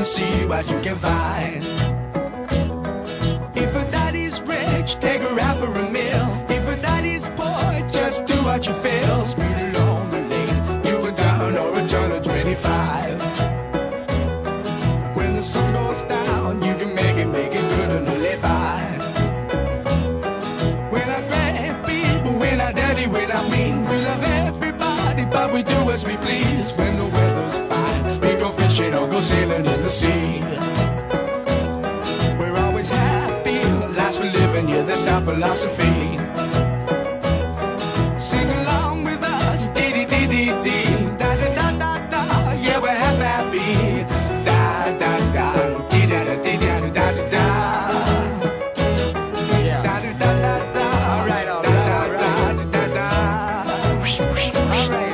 see what you can find. If a daddy's rich, take her out for a meal. If a daddy's poor, just do what you feel. Speed along the lane, you can turn or a turn of 25. When the sun goes down, you can make it good and live by. When I grab people, when I daddy, when I mean, we love everybody, but we do as we please. When the weather's fine, we go fishing or go sailing in the sea. We're always happy, lives for living, yeah, that's our philosophy. Sing along with us, dee-dee-dee-dee-dee, da-da-da-da-da, yeah, we're happy, da-da-da, dee-da-da-dee-da-da-da-da. Yeah. Da-da-da-da-da, all right, all right, all right, da-da-da. All right.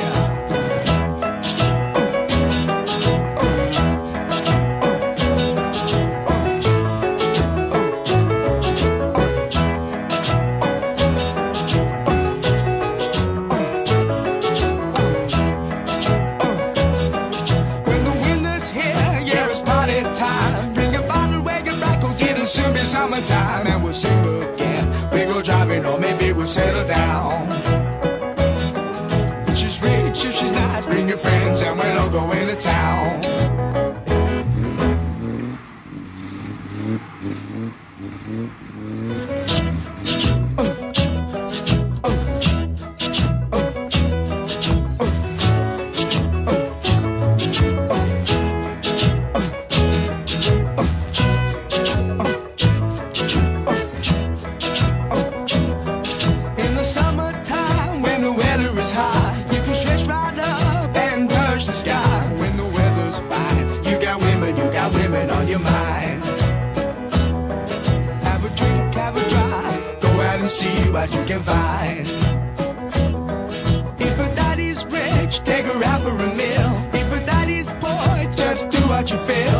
Soon be summertime and we'll sing again. We go driving or maybe we'll settle down. If she's rich, if she's nice, bring your friends and we'll all go into town. Summertime, when the weather is hot, you can stretch right up and touch the sky. When the weather's fine, you got women on your mind. Have a drink, have a drive, go out and see what you can find. If a daddy's rich, take her out for a meal. If a daddy's poor, just do what you feel.